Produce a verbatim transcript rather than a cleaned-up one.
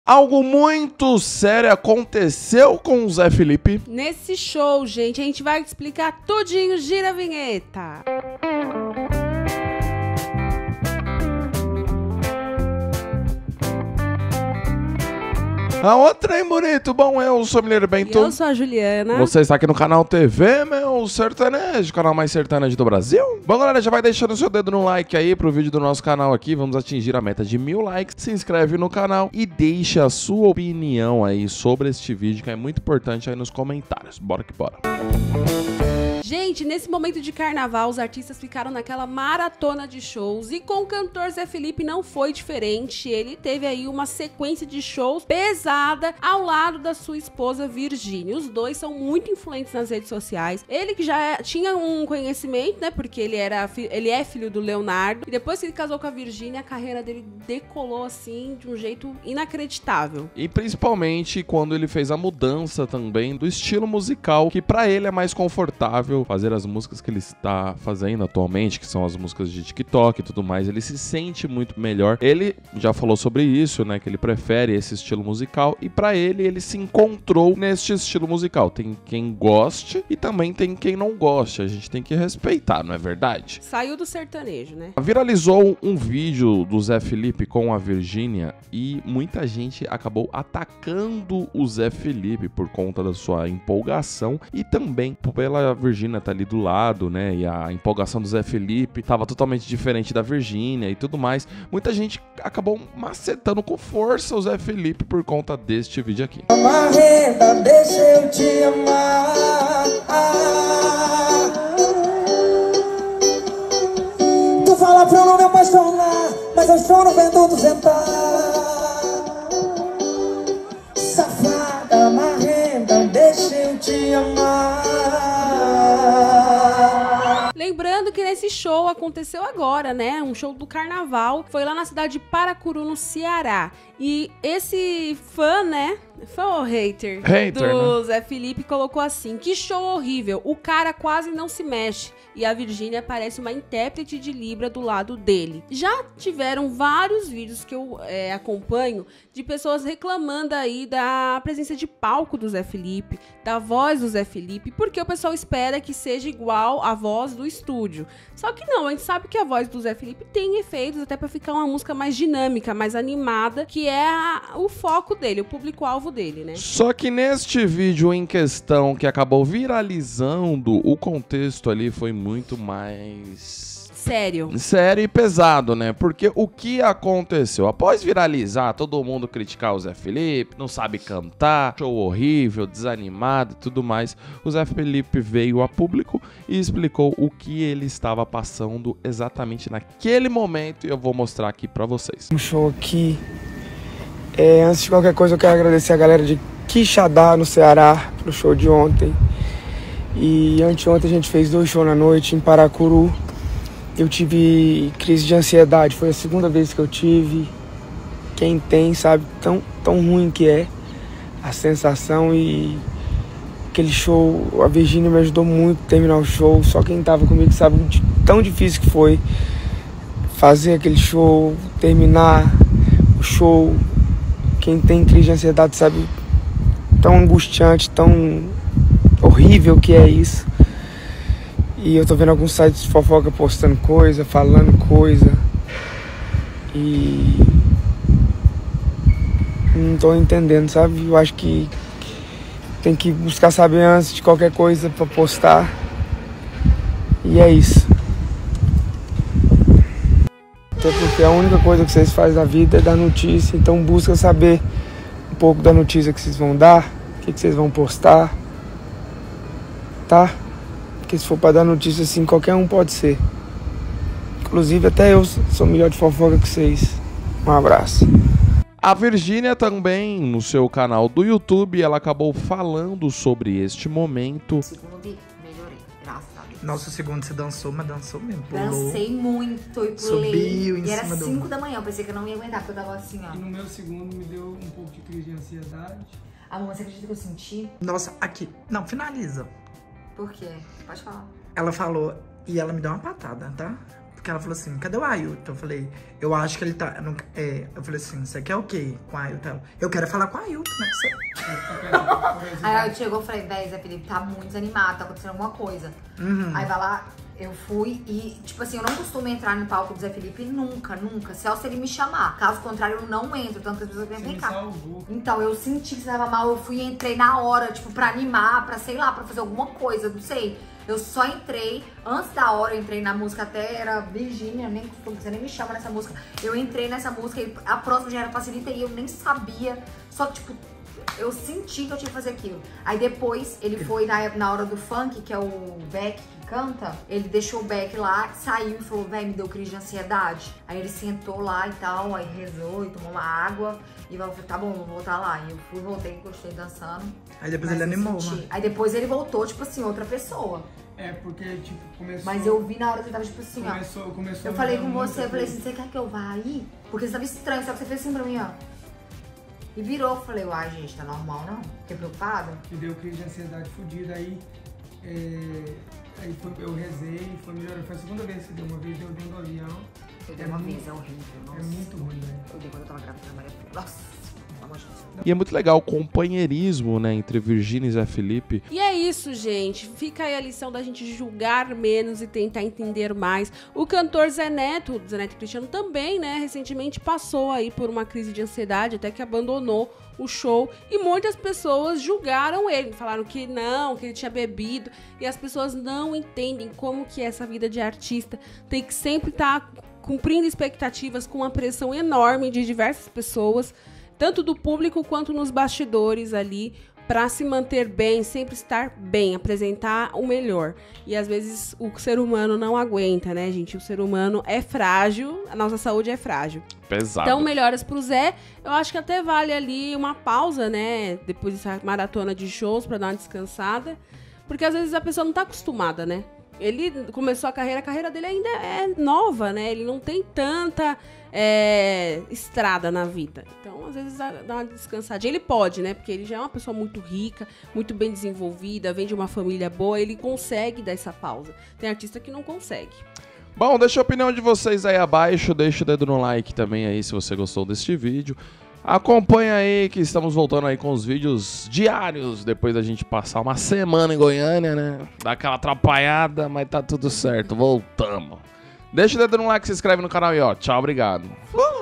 Algo muito sério aconteceu com o Zé Felipe. Nesse show, gente, a gente vai explicar tudinho. Gira a vinheta. A outra, hein, bonito? Bom, eu sou o Mineiro Bento. E eu sou a Juliana. Você está aqui no canal T V, meu sertanejo, canal mais sertanejo do Brasil. Bom, galera, já vai deixando o seu dedo no like aí pro vídeo do nosso canal aqui. Vamos atingir a meta de mil likes. Se inscreve no canal e deixe a sua opinião aí sobre este vídeo, que é muito importante aí nos comentários. Bora que bora. Gente, nesse momento de carnaval, os artistas ficaram naquela maratona de shows e com o cantor Zé Felipe não foi diferente. Ele teve aí uma sequência de shows pesada ao lado da sua esposa Virgínia. Os dois são muito influentes nas redes sociais. Ele que já tinha um conhecimento, né, porque ele, era, ele é filho do Leonardo. E depois que ele casou com a Virgínia, a carreira dele decolou assim de um jeito inacreditável. E principalmente quando ele fez a mudança também do estilo musical, que pra ele é mais confortável fazer as músicas que ele está fazendo atualmente, que são as músicas de TikTok e tudo mais. Ele se sente muito melhor. Ele já falou sobre isso, né, que ele prefere esse estilo musical, e pra ele, ele se encontrou neste estilo musical. Tem quem goste e também tem quem não goste. A gente tem que respeitar, não é verdade? Saiu do sertanejo, né? Viralizou um vídeo do Zé Felipe com a Virgínia e muita gente acabou atacando o Zé Felipe por conta da sua empolgação e também pela Virgínia tá ali do lado, né? E a empolgação do Zé Felipe tava totalmente diferente da Virgínia e tudo mais. Muita gente acabou macetando com força o Zé Felipe por conta deste vídeo aqui. Marreta, deixa eu te amar. Tu fala pra eu não me apaixonar, mas eu choro vendo tu sentar. Safada, marreta, deixa eu te amar. Lembrando que nesse show aconteceu agora, né? Um show do carnaval. Foi lá na cidade de Paracuru, no Ceará. E esse fã, né? Fã ou hater? Hater, do né? Zé Felipe colocou assim: que show horrível. O cara quase não se mexe. E a Virgínia parece uma intérprete de Libra do lado dele. Já tiveram vários vídeos que eu é, acompanho de pessoas reclamando aí da presença de palco do Zé Felipe, da voz do Zé Felipe, porque o pessoal espera que seja igual à voz do estúdio. Só que não, a gente sabe que a voz do Zé Felipe tem efeitos até pra ficar uma música mais dinâmica, mais animada, que é a, o foco dele, o público-alvo dele, né? Só que neste vídeo em questão que acabou viralizando, o contexto ali foi muito mais sério. Sério e pesado, né? Porque o que aconteceu? Após viralizar, todo mundo criticar o Zé Felipe, não sabe cantar, show horrível, desanimado e tudo mais, o Zé Felipe veio a público e explicou o que ele estava passando exatamente naquele momento, e eu vou mostrar aqui pra vocês. Um show aqui. É, antes de qualquer coisa, eu quero agradecer a galera de Quixadá, no Ceará, pro show de ontem. E anteontem a gente fez dois shows na noite em Paracuru. Eu tive crise de ansiedade, foi a segunda vez que eu tive. Quem tem sabe tão, tão ruim que é a sensação. E aquele show, a Virgínia me ajudou muito a terminar o show. Só quem tava comigo sabe o tão difícil que foi fazer aquele show, terminar o show. Quem tem crise de ansiedade sabe tão angustiante, tão horrível que é isso. E eu tô vendo alguns sites de fofoca postando coisa, falando coisa. E não tô entendendo, sabe? Eu acho que tem que buscar saber antes de qualquer coisa pra postar. E é isso. Até porque a única coisa que vocês fazem na vida é dar notícia. Então busca saber um pouco da notícia que vocês vão dar, o que, que vocês vão postar. Tá? Porque se for pra dar notícia assim, qualquer um pode ser. Inclusive até eu sou melhor de fofoca que vocês. Um abraço. A Virgínia também, no seu canal do YouTube, ela acabou falando sobre este momento. Segundo, melhorei, graças a Deus. Nossa, o segundo você dançou, mas dançou mesmo. Pulou. Dancei muito e pulei. Subiu em e era cima do... cinco da manhã, eu pensei que eu não ia aguentar, porque eu tava assim, ó. E no meu segundo me deu um pouco de crise de ansiedade. Amor, você acredita que eu senti? Nossa, aqui. Não, finaliza. Por quê? Pode falar. Ela falou, e ela me deu uma patada, tá? Porque ela falou assim, cadê o Ailton? Eu falei, eu acho que ele tá... Eu, não, é, eu falei assim, você quer o quê com o Ailton? Eu quero falar com o Ailton, né? Você... Aí ela chegou e falei, véi, Zé Felipe, tá muito desanimado, tá acontecendo alguma coisa. Uhum. Aí vai lá, eu fui e, tipo assim, eu não costumo entrar no palco do Zé Felipe nunca, nunca. Só se ele me chamar. Caso contrário, eu não entro, tanto que as pessoas vêm cá. Então, eu senti que você tava mal, eu fui e entrei na hora, tipo, pra animar, pra, sei lá, pra fazer alguma coisa, não sei. Eu só entrei, antes da hora eu entrei na música, até era Virgínia, nem costumo, você nem me chama nessa música. Eu entrei nessa música e a próxima já era Facilita e eu nem sabia, só que, tipo, eu senti que eu tinha que fazer aquilo. Aí depois, ele foi na, na hora do funk, que é o Beck que canta, ele deixou o Beck lá, saiu e falou, véi, me deu crise de ansiedade. Aí ele sentou lá e tal, aí rezou e tomou uma água. E eu falei, tá bom, vou voltar lá. E eu fui, voltei, gostei dançando. Aí depois ele animou, mano. Aí depois ele voltou, tipo assim, outra pessoa. É, porque, tipo, começou... Mas eu vi na hora que ele tava, tipo assim, começou, ó. Começou eu falei com muita você, eu falei coisa. assim, você quer que eu vá aí? Porque você tava estranho, só que você fez assim pra mim, ó. E virou, eu falei, uai, gente, tá normal, não? Fiquei preocupada. Me deu crise de ansiedade fodida, aí... É, aí foi, eu rezei, foi melhorando. Foi a segunda vez que deu, uma vez eu dentro do avião. Eu dei É uma muito- vez, é horrível, nossa. É muito ruim, né? Eu dei quando eu tava grávida da Maria Filha. Nossa, pelo amor de Deus. E é muito legal o companheirismo, né, entre Virgínia e Zé Felipe. E é isso, gente. Fica aí a lição da gente julgar menos e tentar entender mais. O cantor Zé Neto, Zé Neto Cristiano, também, né, recentemente passou aí por uma crise de ansiedade, até que abandonou o show. E muitas pessoas julgaram ele, falaram que não, que ele tinha bebido. E as pessoas não entendem como que é essa vida de artista. Tem que sempre estar cumprindo expectativas com uma pressão enorme de diversas pessoas, tanto do público quanto nos bastidores ali, para se manter bem, sempre estar bem, apresentar o melhor. E às vezes o ser humano não aguenta, né, gente? O ser humano é frágil, a nossa saúde é frágil. Pesado. Então, melhoras pro Zé. Eu acho que até vale ali uma pausa, né? Depois dessa maratona de shows, pra dar uma descansada. Porque às vezes a pessoa não tá acostumada, né? Ele começou a carreira, a carreira dele ainda é nova, né? Ele não tem tanta é, estrada na vida. Então, às vezes, dá uma descansadinha. Ele pode, né? Porque ele já é uma pessoa muito rica, muito bem desenvolvida, vem de uma família boa, ele consegue dar essa pausa. Tem artista que não consegue. Bom, deixa a opinião de vocês aí abaixo, deixa o dedo no like também aí se você gostou deste vídeo. Acompanha aí que estamos voltando aí com os vídeos diários, depois da gente passar uma semana em Goiânia, né? Dá aquela atrapalhada, mas tá tudo certo, voltamos. Deixa o dedo no like, se inscreve no canal e ó, tchau, obrigado. Uh!